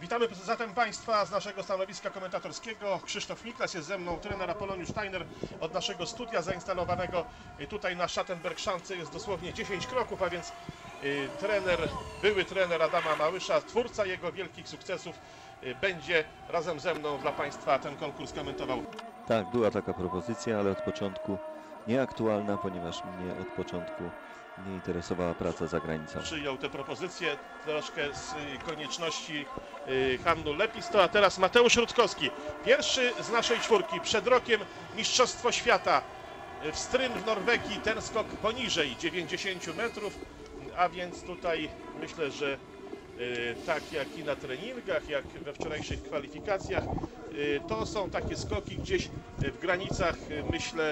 Witamy zatem Państwa z naszego stanowiska komentatorskiego. Krzysztof Miklas jest ze mną, trener Apoloniusz Steiner od naszego studia zainstalowanego tutaj na Schattenbergschanze. Jest dosłownie 10 kroków, a więc były trener Adama Małysza, twórca jego wielkich sukcesów, będzie razem ze mną dla Państwa ten konkurs komentował. Tak, była taka propozycja, ale od początku nieaktualna, ponieważ mnie od początku nie interesowała praca za granicą. Przyjął tę propozycję troszkę z konieczności handlu Lepisto, a teraz Mateusz Rutkowski. Pierwszy z naszej czwórki. Przed rokiem Mistrzostwo Świata w Stryn w Norwegii. Ten skok poniżej 90 metrów, a więc tutaj myślę, że tak jak i na treningach, jak we wczorajszych kwalifikacjach, to są takie skoki gdzieś w granicach, myślę,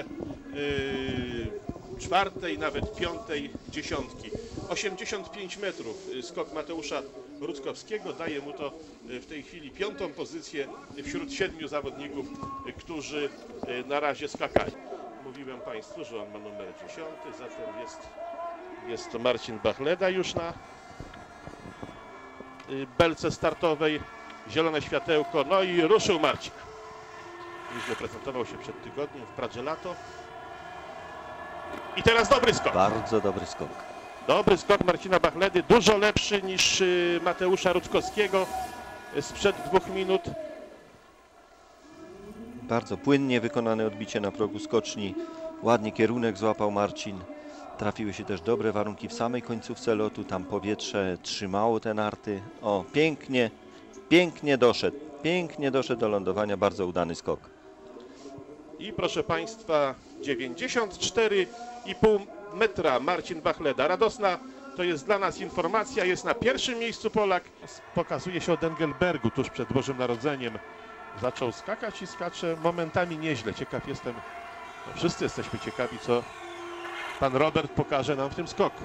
czwartej, nawet piątej dziesiątki. 85 metrów skok Mateusza Rutkowskiego daje mu to w tej chwili piątą pozycję wśród 7 zawodników, którzy na razie skakali. Mówiłem Państwu, że on ma numer 10, zatem jest to Marcin Bachleda już na belce startowej. Zielone światełko, no i ruszył Marcin. Już prezentował się przed tygodniem w Pradze Lato. I teraz dobry skok. Bardzo dobry skok. Dobry skok Marcina Bachledy, dużo lepszy niż Mateusza Rutkowskiego sprzed 2 minut. Bardzo płynnie wykonane odbicie na progu skoczni. Ładnie kierunek złapał Marcin. Trafiły się też dobre warunki w samej końcówce lotu. Tam powietrze trzymało te narty. O, pięknie doszedł do lądowania. Bardzo udany skok. I proszę Państwa, 94,5 metra Marcin Bachleda. Radosna to jest dla nas informacja, jest na pierwszym miejscu Polak. Pokazuje się od Engelbergu tuż przed Bożym Narodzeniem. Zaczął skakać i skacze momentami nieźle. Ciekaw jestem, no wszyscy jesteśmy ciekawi, co pan Robert pokaże nam w tym skoku.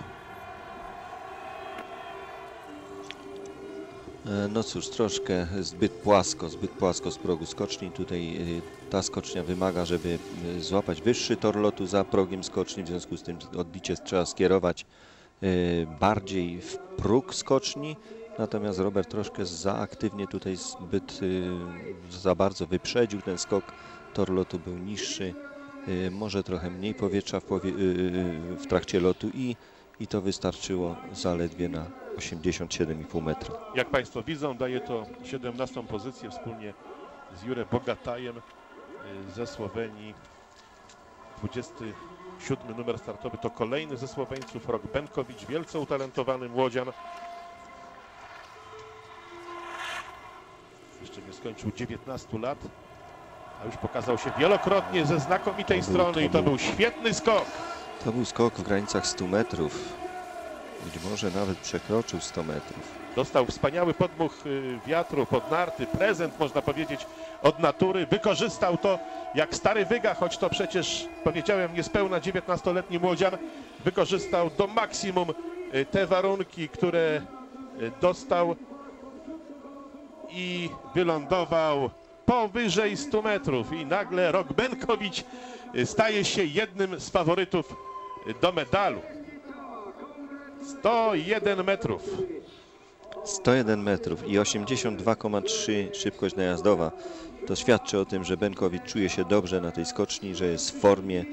No cóż, troszkę zbyt płasko z progu skoczni. Tutaj ta skocznia wymaga, żeby złapać wyższy tor lotu za progiem skoczni. W związku z tym odbicie trzeba skierować bardziej w próg skoczni. Natomiast Robert troszkę za aktywnie tutaj za bardzo wyprzedził ten skok. Tor lotu był niższy, może trochę mniej powietrza w trakcie lotu i to wystarczyło zaledwie na 87,5 metra. Jak Państwo widzą, daje to 17. pozycję wspólnie z Jurem Bogatajem ze Słowenii. 27 numer startowy to kolejny ze Słoweńców, Rok Benkowicz, wielce utalentowany młodzian. Jeszcze nie skończył 19 lat, a już pokazał się wielokrotnie ze znakomitej strony i to był świetny skok. To był skok w granicach 100 metrów. Być może nawet przekroczył 100 metrów. Dostał wspaniały podmuch wiatru pod narty, prezent można powiedzieć od natury. Wykorzystał to jak stary wyga, choć to przecież powiedziałem niespełna 19-letni młodzian. Wykorzystał do maksimum te warunki, które dostał i wylądował powyżej 100 metrów. I nagle Rok Benkowicz staje się jednym z faworytów do medalu. 101 metrów. 101 metrów i 82,3 szybkość najazdowa. To świadczy o tym, że Benkowicz czuje się dobrze na tej skoczni, że jest w formie.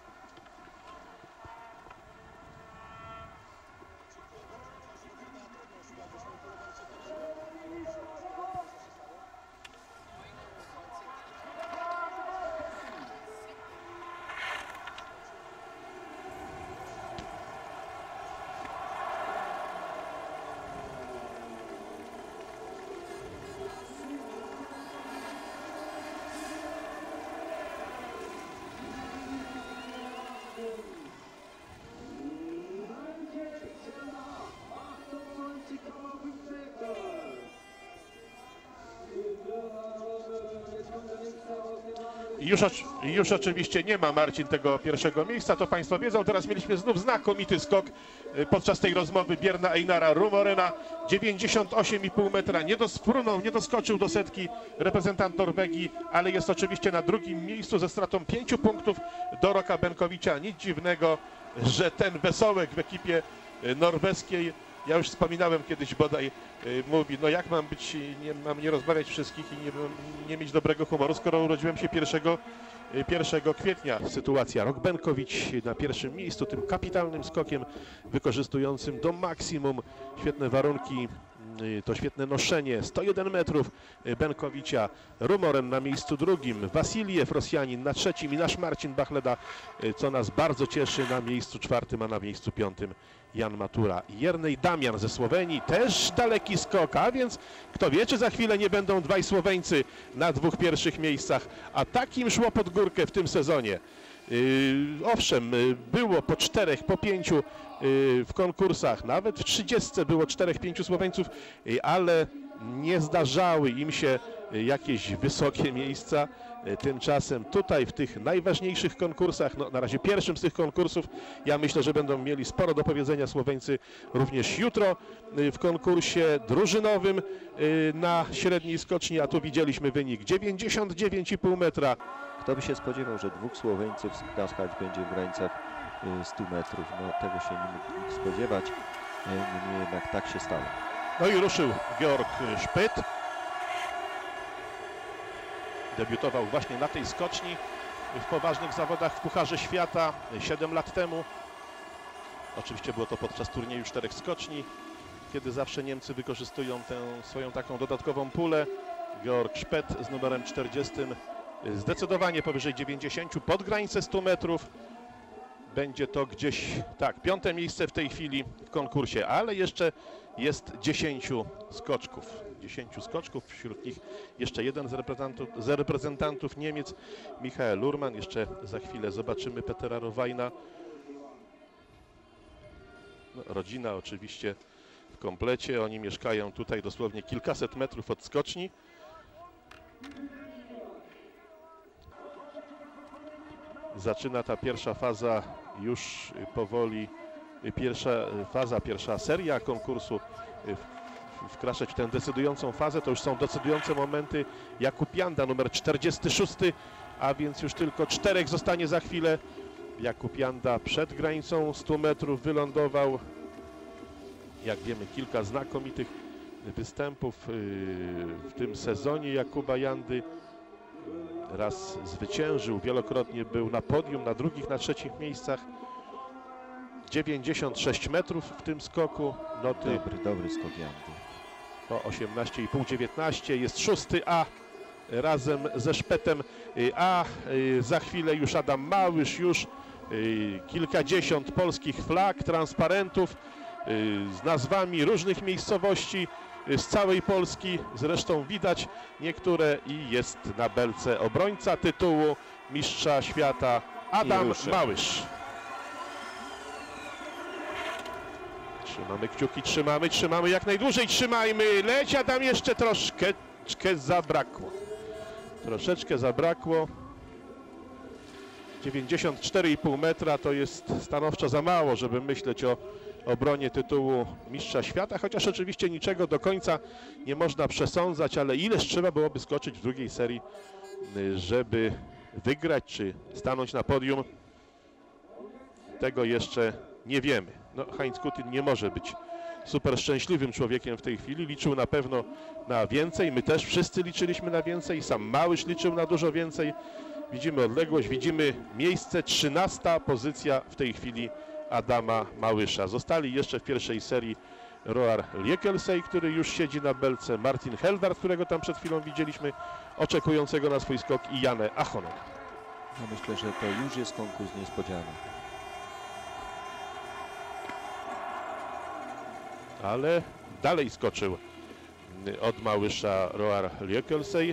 Już oczywiście nie ma Marcin tego pierwszego miejsca, to Państwo wiedzą. Teraz mieliśmy znów znakomity skok podczas tej rozmowy Björna Einara Rumorena. 98,5 metra, nie doskoczył do setki reprezentant Norwegii, ale jest oczywiście na drugim miejscu ze stratą 5 punktów do Roka Benkowicza. Nic dziwnego, że ten wesołek w ekipie norweskiej Ja już wspominałem kiedyś bodaj, mówi, no jak mam być, mam nie rozmawiać wszystkich i nie mieć dobrego humoru, skoro urodziłem się 1 kwietnia. Sytuacja Rok Benkowicz na pierwszym miejscu, tym kapitalnym skokiem wykorzystującym do maksimum świetne warunki, to świetne noszenie, 101 metrów Benkowicia, Rumoren na miejscu drugim, Wasiliew, Rosjanin na trzecim i nasz Marcin Bachleda, co nas bardzo cieszy, na miejscu czwartym, a na miejscu piątym Jan Matura. Jernej Damian ze Słowenii, też daleki skok, a więc kto wie, czy za chwilę nie będą dwaj Słoweńcy na 2 pierwszych miejscach, a takim szło pod górkę w tym sezonie. Owszem, było po 4, po 5 w konkursach, nawet w 30 było 4-5 Słoweńców, ale nie zdarzały im się jakieś wysokie miejsca. Tymczasem tutaj w tych najważniejszych konkursach, no na razie pierwszym z tych konkursów, ja myślę, że będą mieli sporo do powiedzenia Słoweńcy również jutro w konkursie drużynowym na średniej skoczni, a tu widzieliśmy wynik 99,5 metra. Kto by się spodziewał, że 2 Słoweńców skakać będzie w granicach 100 metrów? No tego się nie mógł nikt spodziewać, niemniej jednak tak się stało. No i ruszył Georg Szpyt. Debiutował właśnie na tej skoczni w poważnych zawodach w Pucharze Świata 7 lat temu. Oczywiście było to podczas turnieju 4 skoczni, kiedy zawsze Niemcy wykorzystują tę swoją taką dodatkową pulę. Georg Szpyt z numerem 40, zdecydowanie powyżej 90, pod granicę 100 metrów. Będzie to gdzieś, tak, 5. miejsce w tej chwili w konkursie, ale jeszcze jest 10 skoczków. 10 skoczków, wśród nich jeszcze jeden z reprezentantów Niemiec, Michael Lurman. Jeszcze za chwilę zobaczymy Petera Rowajna. No, rodzina oczywiście w komplecie, oni mieszkają tutaj dosłownie kilkaset metrów od skoczni. Zaczyna ta pierwsza faza już powoli, pierwsza seria konkursu wkraczać w tę decydującą fazę. To już są decydujące momenty. Jakub Janda, numer 46, a więc już tylko 4 zostanie za chwilę. Jakub Janda przed granicą 100 metrów wylądował. Jak wiemy, kilka znakomitych występów w tym sezonie Jakuba Jandy. Raz zwyciężył, wielokrotnie był na podium, na drugich, na trzecich miejscach. 96 metrów w tym skoku. Noty Dobry skok Jandy. Po 18,5, 19 jest 6, a razem ze Szpetem, a za chwilę już Adam Małysz, już kilkadziesiąt polskich flag, transparentów z nazwami różnych miejscowości z całej Polski. Zresztą widać niektóre i jest na belce obrońca tytułu mistrza świata Adam Małysz. Trzymamy kciuki, trzymamy jak najdłużej, trzymajmy, leci Adam, jeszcze troszeczkę zabrakło. Troszeczkę zabrakło. 94,5 metra to jest stanowczo za mało, żeby myśleć o obronie tytułu mistrza świata, chociaż oczywiście niczego do końca nie można przesądzać, ale ileż trzeba byłoby skoczyć w drugiej serii, żeby wygrać czy stanąć na podium, tego jeszcze nie wiemy. No, Heinz Kutin nie może być super szczęśliwym człowiekiem w tej chwili, liczył na pewno na więcej, my też wszyscy liczyliśmy na więcej, sam Małysz liczył na dużo więcej. Widzimy odległość, widzimy miejsce, 13. pozycja w tej chwili Adama Małysza. Zostali jeszcze w pierwszej serii Roar Liekelsey, który już siedzi na belce, Martin Heldart, którego tam przed chwilą widzieliśmy, oczekującego na swój skok, i Janne Ahonen. No myślę, że to już jest konkurs niespodziany. Ale dalej skoczył od Małysza Roar Liekelsey.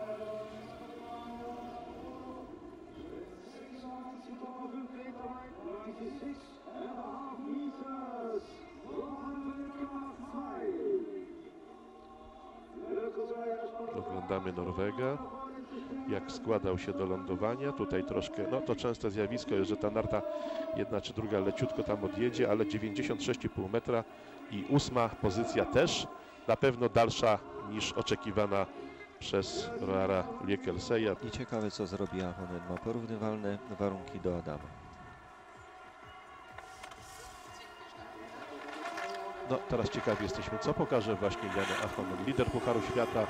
Oglądamy Norwega, jak składał się do lądowania. Tutaj troszkę, no to częste zjawisko jest, że ta narta jedna czy druga leciutko tam odjedzie, ale 96,5 metra i 8. pozycja też na pewno dalsza niż oczekiwana przez Roara Liekelseya. I ciekawe, co zrobi Ahonen. Ma porównywalne warunki do Adama. No, teraz ciekawi jesteśmy, co pokaże właśnie Jan Ahonen, lider Pucharu Świata.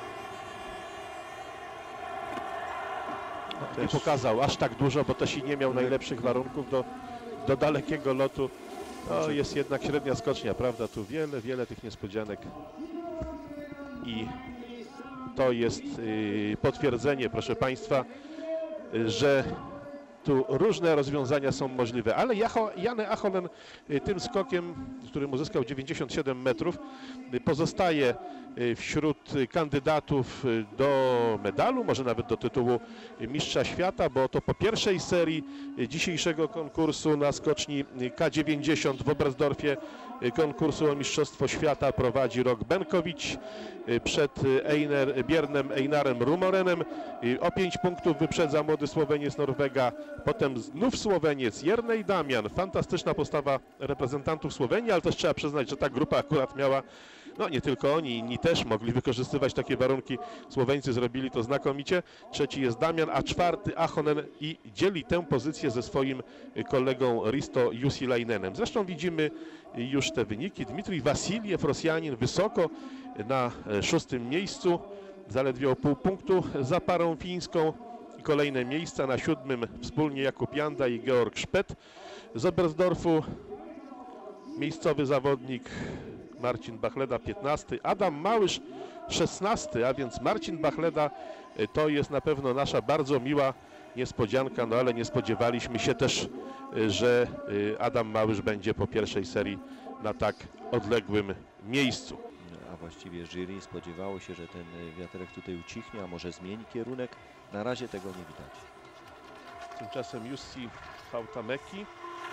No, nie pokazał aż tak dużo, bo też i nie miał najlepszych warunków do dalekiego lotu. To jest jednak średnia skocznia, prawda? Tu wiele tych niespodzianek. I to jest potwierdzenie, proszę Państwa, że tu różne rozwiązania są możliwe, ale Jan Ahonen tym skokiem, którym uzyskał 97 metrów, pozostaje wśród kandydatów do medalu, może nawet do tytułu mistrza świata, bo to po pierwszej serii dzisiejszego konkursu na skoczni K90 w Oberstdorfie konkursu o mistrzostwo świata prowadzi Rok Benkowicz przed Björnem Einarem Rumorenem. O 5 punktów wyprzedza młody Słoweniec Norwega, potem znów Słoweniec Jernej Damian. Fantastyczna postawa reprezentantów Słowenii, ale też trzeba przyznać, że ta grupa akurat miała, no nie tylko oni, inni też mogli wykorzystywać takie warunki. Słoweńcy zrobili to znakomicie. Trzeci jest Damian, a czwarty Ahonen i dzieli tę pozycję ze swoim kolegą Risto Jusilainenem. Zresztą widzimy już te wyniki. Dmitrij Wasiljew, Rosjanin, wysoko na 6. miejscu, zaledwie o pół punktu za parą fińską. Kolejne miejsca na 7. wspólnie Jakub Janda i Georg Szpet z Oberstdorfu. Miejscowy zawodnik Marcin Bachleda 15, Adam Małysz 16, a więc Marcin Bachleda to jest na pewno nasza bardzo miła niespodzianka, no ale nie spodziewaliśmy się też, że Adam Małysz będzie po pierwszej serii na tak odległym miejscu. A właściwie jury spodziewało się, że ten wiaterek tutaj ucichnie, a może zmieni kierunek. Na razie tego nie widać. Tymczasem Jussi Hautamäki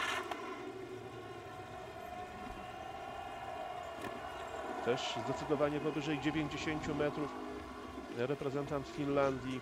też zdecydowanie powyżej 90 metrów, reprezentant Finlandii.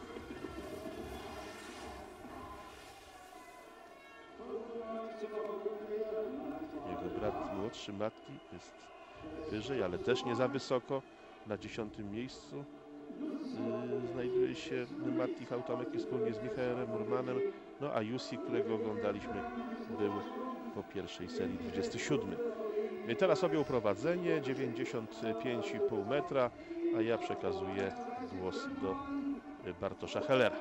Jego brat młodszy Matti jest wyżej, ale też nie za wysoko. Na 10. miejscu znajduje się Matti Hautamäki wspólnie z Michaelem Urmanem. No a Jussi, którego oglądaliśmy, był po pierwszej serii 27. I teraz objął prowadzenie, 95,5 metra, a ja przekazuję głos do Bartosza Hellera.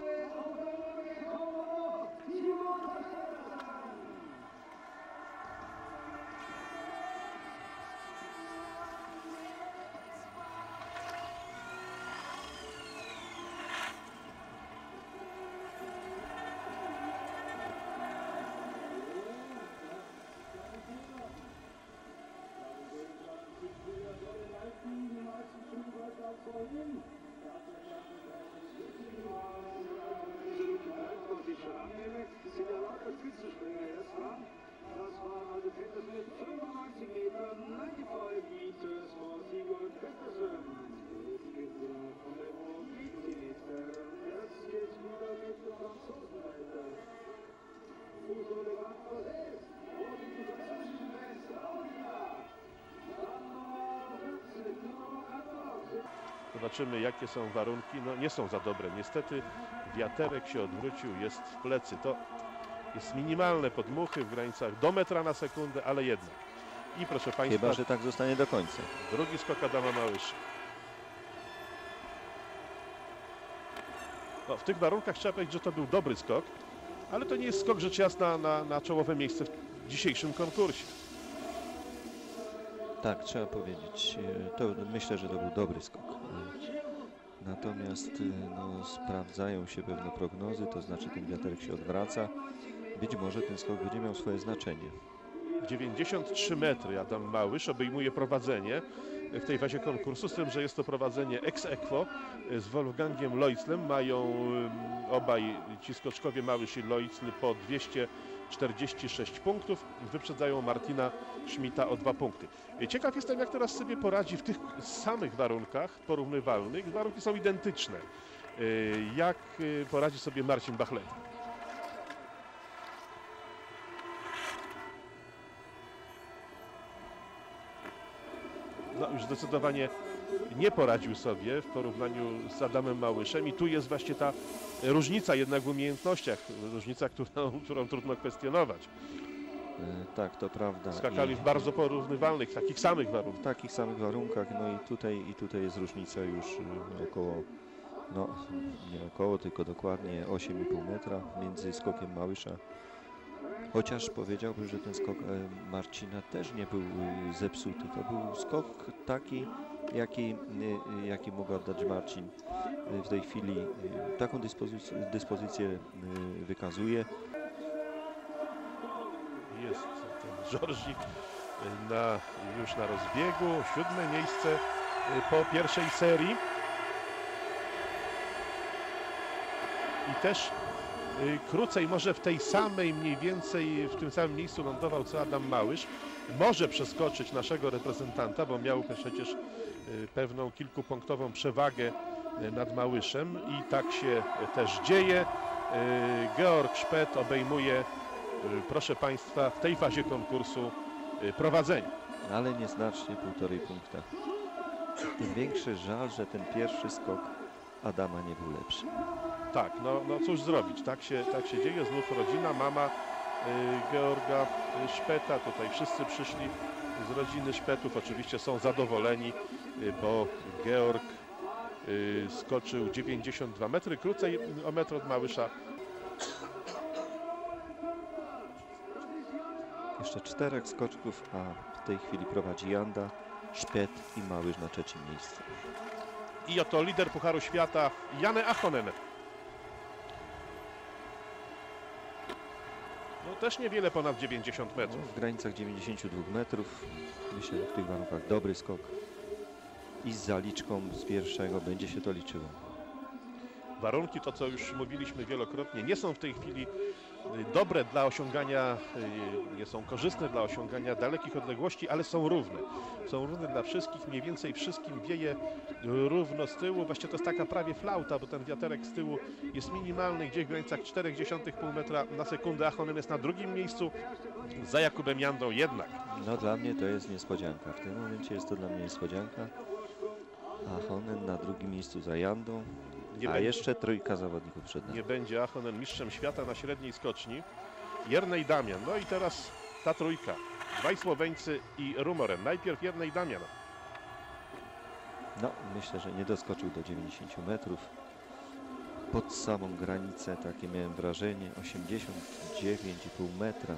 Zobaczymy, jakie są warunki. No nie są za dobre. Niestety wiaterek się odwrócił, jest w plecy. To jest minimalne podmuchy w granicach do metra na sekundę, ale jednak. I proszę Państwa... Chyba że tak zostanie do końca. Drugi skok Adama Małysza. No, w tych warunkach trzeba powiedzieć, że to był dobry skok, ale to nie jest skok rzecz jasna na czołowe miejsce w dzisiejszym konkursie. Tak, trzeba powiedzieć. Myślę, że to był dobry skok. Natomiast no, sprawdzają się pewne prognozy, to znaczy ten wiaterek się odwraca. Być może ten skok będzie miał swoje znaczenie. 93 metry Adam Małysz obejmuje prowadzenie w tej fazie konkursu, z tym, że jest to prowadzenie ex aequo z Wolfgangiem Loitzlem. Mają obaj ci skoczkowie Małysz i Loitzl po 246 punktów. Wyprzedzają Martina Schmidta o 2 punkty. Ciekaw jestem, jak teraz sobie poradzi w tych samych warunkach porównywalnych. Warunki są identyczne. Jak poradzi sobie Marcin Bachleda? No, już zdecydowanie nie poradził sobie w porównaniu z Adamem Małyszem i tu jest właśnie ta różnica jednak w umiejętnościach, różnica, którą trudno kwestionować. Tak, to prawda. Skakali w bardzo porównywalnych, takich samych warunkach. W takich samych warunkach, no i tutaj jest różnica już około, no nie około, tylko dokładnie 8,5 metra między skokiem Małysza. Chociaż powiedziałbym, że ten skok Marcina też nie był zepsuty. To był skok taki, jaki mógł oddać Marcin. W tej chwili taką dyspozycję wykazuje. Jest ten Georgi już na rozbiegu. 7. miejsce po pierwszej serii. I też krócej, może w tej samej mniej więcej, w tym samym miejscu lądował co Adam Małysz. Może przeskoczyć naszego reprezentanta, bo miał przecież pewną kilkupunktową przewagę nad Małyszem i tak się też dzieje. Georg Szpet obejmuje, proszę Państwa, w tej fazie konkursu prowadzenie. Ale nieznacznie 1,5 punkta. Tym większy żal, że ten pierwszy skok Adama nie był lepszy. Tak, no cóż zrobić, tak się dzieje, znów rodzina, mama Georga Szpeta, tutaj wszyscy przyszli z rodziny Szpetów, oczywiście są zadowoleni, bo Georg skoczył 92 metry, krócej o metr od Małysza. Jeszcze 4 skoczków, a w tej chwili prowadzi Janda, Szpet i Małysz na 3. miejscu. I oto lider Pucharu Świata, Janne Ahonen. No też niewiele ponad 90 metrów. No, w granicach 92 metrów. Myślę, że w tych warunkach dobry skok. I z zaliczką z pierwszego będzie się to liczyło. Warunki, to co już mówiliśmy wielokrotnie, nie są w tej chwili dobre dla osiągania, nie są korzystne dla osiągania dalekich odległości, ale są równe. Są równe dla wszystkich, mniej więcej wszystkim wieje równo z tyłu. Właściwie to jest taka prawie flauta, bo ten wiaterek z tyłu jest minimalny, gdzieś w granicach 0,4 metra na sekundę. Ahonen jest na 2. miejscu, za Jakubem Jandą jednak. No dla mnie to jest niespodzianka. W tym momencie jest to dla mnie niespodzianka. Ahonen na 2. miejscu za Jandą. Jeszcze 3 zawodników przed nami. Nie będzie Ahonen mistrzem świata na średniej skoczni. Jernej Damian. No i teraz ta trójka. Dwaj Słoweńcy i Rumoren. Najpierw Jernej Damian. No, myślę, że nie doskoczył do 90 metrów. Pod samą granicę, takie miałem wrażenie, 89,5 metra.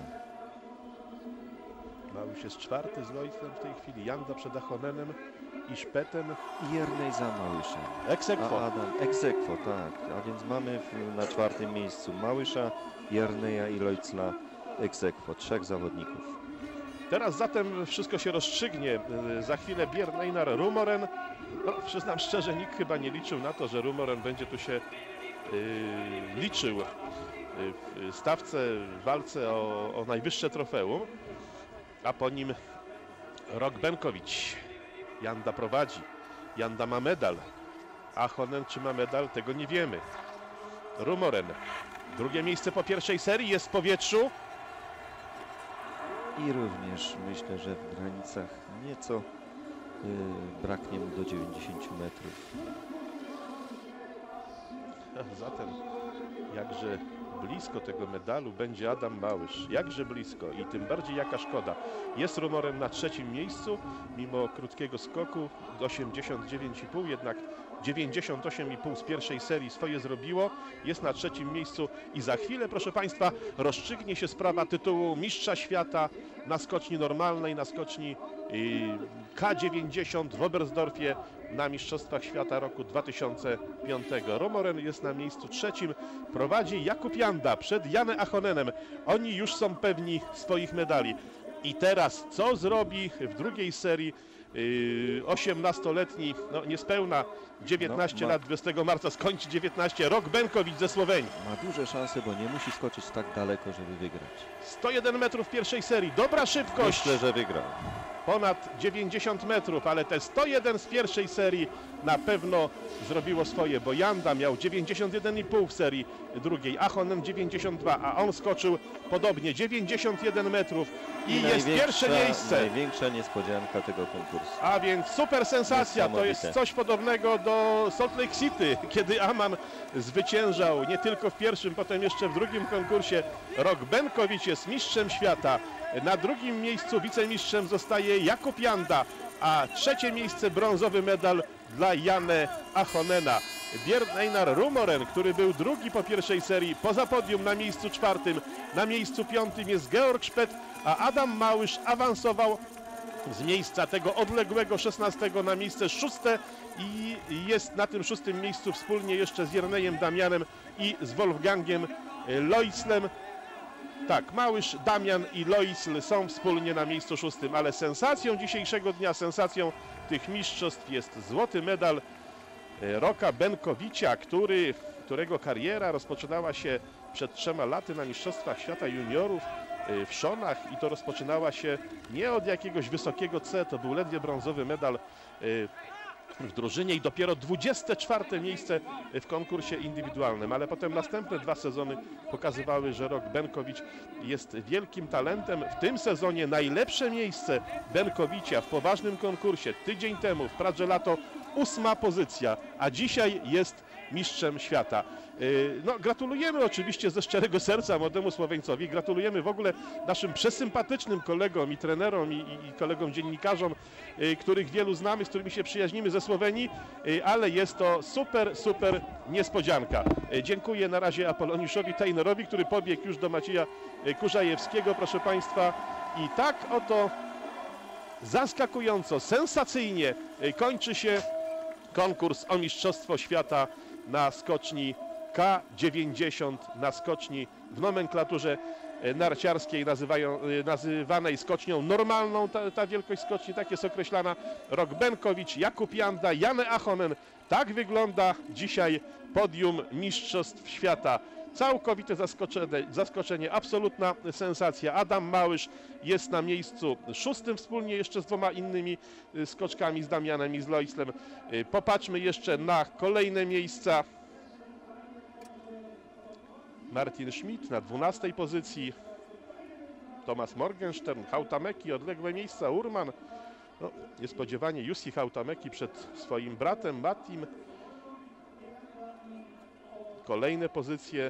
Małysz jest 4. z ojcem w tej chwili. Janda przed Ahonenem i Szpetem. I Jernej za Małyszem. Ex aequo. A Adam, ex aequo, tak. A więc mamy na 4. miejscu Małysza, Jerneja i Leutzla ex aequo. 3 zawodników. Teraz zatem wszystko się rozstrzygnie. Za chwilę Björn-Einar Rumoren. No, przyznam szczerze, nikt chyba nie liczył na to, że Rumoren będzie tu się liczył w stawce, w walce o najwyższe trofeum. A po nim Rok Benkowicz. Janda prowadzi. Janda ma medal. Ahonen czy ma medal, tego nie wiemy. Rumoren. 2. miejsce po pierwszej serii, jest w powietrzu. I również myślę, że w granicach nieco braknie mu do 90 metrów. Zatem jakże blisko tego medalu będzie Adam Małysz. Jakże blisko i tym bardziej jaka szkoda. Jest Rumoren na 3. miejscu, mimo krótkiego skoku, 89,5, jednak 98,5 z pierwszej serii swoje zrobiło. Jest na 3. miejscu i za chwilę, proszę Państwa, rozstrzygnie się sprawa tytułu mistrza świata na skoczni normalnej, na skoczni K90 w Oberstdorfie na Mistrzostwach Świata roku 2005. Rumoren jest na miejscu 3. Prowadzi Jakub Janda przed Janne Ahonenem. Oni już są pewni swoich medali. I teraz co zrobi w drugiej serii 18-letni, no niespełna 19 lat, 20 marca skończy 19, Rok Benkowicz ze Słowenii. Ma duże szanse, bo nie musi skoczyć tak daleko, żeby wygrać. 101 metrów w pierwszej serii, dobra szybkość. Myślę, że wygrał. Ponad 90 metrów, ale te 101 z pierwszej serii na pewno zrobiło swoje, bo Janda miał 91,5 w serii drugiej, Ahonen 92, a on skoczył podobnie 91 metrów i jest pierwsze miejsce. Największa niespodzianka tego konkursu. A więc super sensacja, to jest Niesamowite. coś podobnego do Salt Lake City, kiedy Aman zwyciężał nie tylko w pierwszym, potem jeszcze w drugim konkursie. Rok Benkowicz jest mistrzem świata. Na drugim miejscu wicemistrzem zostaje Jakub Janda, a trzecie miejsce brązowy medal dla Janne Achonena. Björn Einar Rumoren, który był drugi po pierwszej serii, poza podium na miejscu czwartym, na miejscu piątym jest Georg Szpet, a Adam Małysz awansował z miejsca tego odległego 16 na miejsce 6 i jest na tym 6 miejscu wspólnie jeszcze z Jernejem Damianem i z Wolfgangiem Loislem. Tak, Małysz, Damian i Loisl są wspólnie na miejscu 6, ale sensacją dzisiejszego dnia, sensacją tych mistrzostw jest złoty medal Roka Benkowicza, którego kariera rozpoczynała się przed 3 laty na Mistrzostwach Świata Juniorów w Szonach i to rozpoczynała się nie od jakiegoś wysokiego C, to był ledwie brązowy medal w drużynie i dopiero 24 miejsce w konkursie indywidualnym, ale potem następne 2 sezony pokazywały, że Rok Benkowicz jest wielkim talentem. W tym sezonie najlepsze miejsce Benkowicza w poważnym konkursie tydzień temu w Pradze Lato 8. pozycja, a dzisiaj jest mistrzem świata. No, gratulujemy oczywiście ze szczerego serca młodemu Słoweńcowi, gratulujemy w ogóle naszym przesympatycznym kolegom i trenerom i kolegom dziennikarzom, których wielu znamy, z którymi się przyjaźnimy ze Słowenii, ale jest to super niespodzianka. Dziękuję na razie Apoloniszowi Tejnerowi, który pobiegł już do Macieja Kurzajewskiego, proszę Państwa. I tak oto zaskakująco, sensacyjnie kończy się konkurs o Mistrzostwo Świata na skoczni K90, na skoczni w nomenklaturze narciarskiej nazywanej skocznią normalną. Ta wielkość skoczni, tak jest określana. Rok Benkowicz, Jakub Janda, Janne Achonen. Tak wygląda dzisiaj podium Mistrzostw Świata. Całkowite zaskoczenie, absolutna sensacja. Adam Małysz jest na miejscu 6 wspólnie jeszcze z 2 innymi skoczkami, z Damianem i z Loislem. Popatrzmy jeszcze na kolejne miejsca. Martin Schmidt na 12 pozycji. Thomas Morgenstern, Hautameki, odległe miejsca, Urman. No, niespodziewanie Jussi Hautameki przed swoim bratem Matim. Kolejne pozycje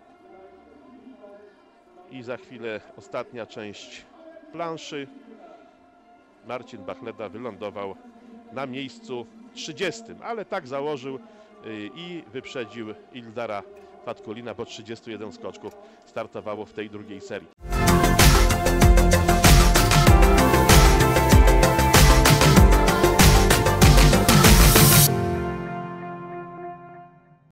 i za chwilę ostatnia część planszy. Marcin Bachleda wylądował na miejscu 30, ale tak założył i wyprzedził Ildara Fatkulina, bo 31 skoczków startowało w tej drugiej serii.